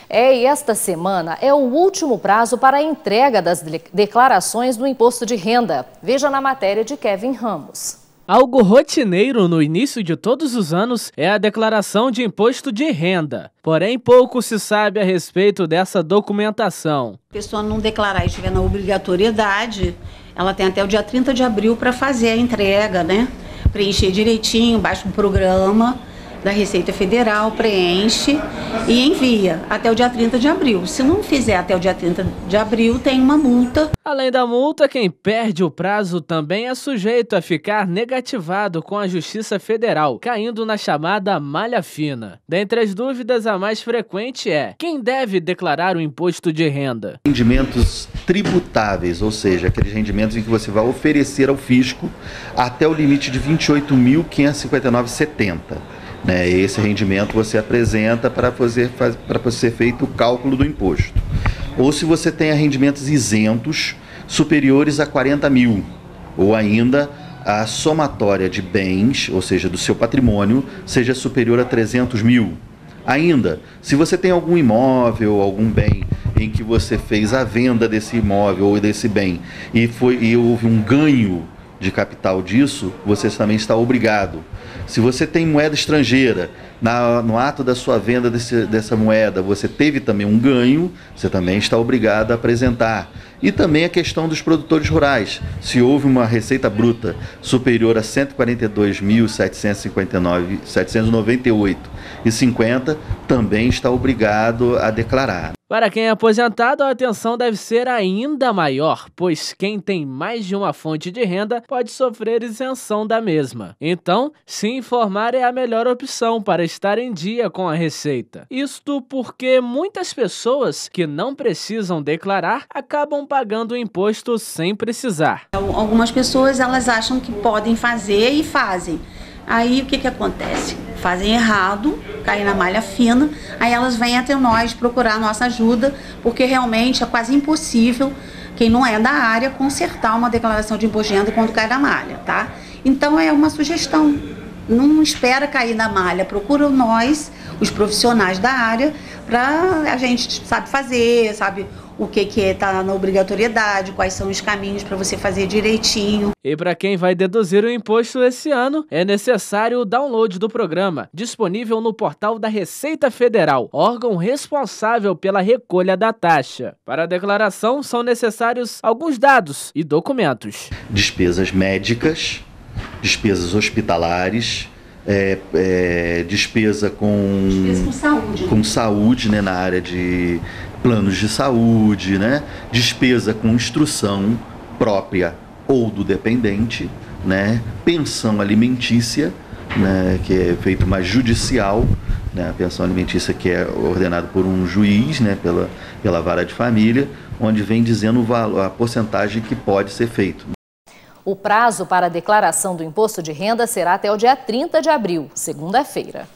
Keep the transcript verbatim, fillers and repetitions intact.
É, e esta semana é o último prazo para a entrega das declarações do imposto de renda. Veja na matéria de Kevin Ramos. Algo rotineiro no início de todos os anos é a declaração de imposto de renda. Porém, pouco se sabe a respeito dessa documentação. A pessoa não declarar e estiver na obrigatoriedade, ela tem até o dia trinta de abril para fazer a entrega, né? Preencher direitinho, baixa um programa da Receita Federal, preenche e envia até o dia trinta de abril. Se não fizer até o dia trinta de abril, tem uma multa. Além da multa, quem perde o prazo também é sujeito a ficar negativado com a Justiça Federal, caindo na chamada malha fina. Dentre as dúvidas, a mais frequente é: quem deve declarar o imposto de renda? Rendimentos tributáveis, ou seja, aqueles rendimentos em que você vai oferecer ao fisco até o limite de vinte e oito mil quinhentos e cinquenta e nove reais e setenta centavos. Né, esse rendimento você apresenta para fazer, para ser feito o cálculo do imposto. Ou se você tem rendimentos isentos superiores a quarenta mil, ou ainda a somatória de bens, ou seja, do seu patrimônio, seja superior a trezentos mil. Ainda, se você tem algum imóvel, algum bem em que você fez a venda desse imóvel ou desse bem e, foi, e houve um ganho de capital disso, você também está obrigado. Se você tem moeda estrangeira, na, no ato da sua venda desse, dessa moeda, você teve também um ganho, você também está obrigado a apresentar. E também a questão dos produtores rurais. Se houve uma receita bruta superior a cento e quarenta e dois mil setecentos e noventa e oito reais e cinquenta centavos, também está obrigado a declarar. Para quem é aposentado, a atenção deve ser ainda maior, pois quem tem mais de uma fonte de renda pode sofrer isenção da mesma. Então, se informar é a melhor opção para estar em dia com a Receita. Isto porque muitas pessoas que não precisam declarar acabam pagando o imposto sem precisar. Algumas pessoas elas acham que podem fazer e fazem. Aí o que que acontece? Fazem errado, caem na malha fina, aí elas vêm até nós procurar a nossa ajuda, porque realmente é quase impossível quem não é da área consertar uma declaração de imposto de renda quando cai na malha, tá? Então é uma sugestão, não espera cair na malha, procura nós, os profissionais da área, para a gente sabe fazer, sabe o que que é tá na obrigatoriedade, quais são os caminhos para você fazer direitinho. E para quem vai deduzir o imposto esse ano, é necessário o download do programa, disponível no portal da Receita Federal, órgão responsável pela recolha da taxa. Para a declaração, são necessários alguns dados e documentos. Despesas médicas, despesas hospitalares, É, é, despesa com, despesa com saúde, com saúde né, na área de planos de saúde, né, despesa com instrução própria ou do dependente, né, pensão alimentícia, né, que é feito mais judicial, né, a pensão alimentícia que é ordenada por um juiz, né, pela, pela vara de família, onde vem dizendo o valor, a porcentagem que pode ser feito. O prazo para a declaração do imposto de renda será até o dia trinta de abril, segunda-feira.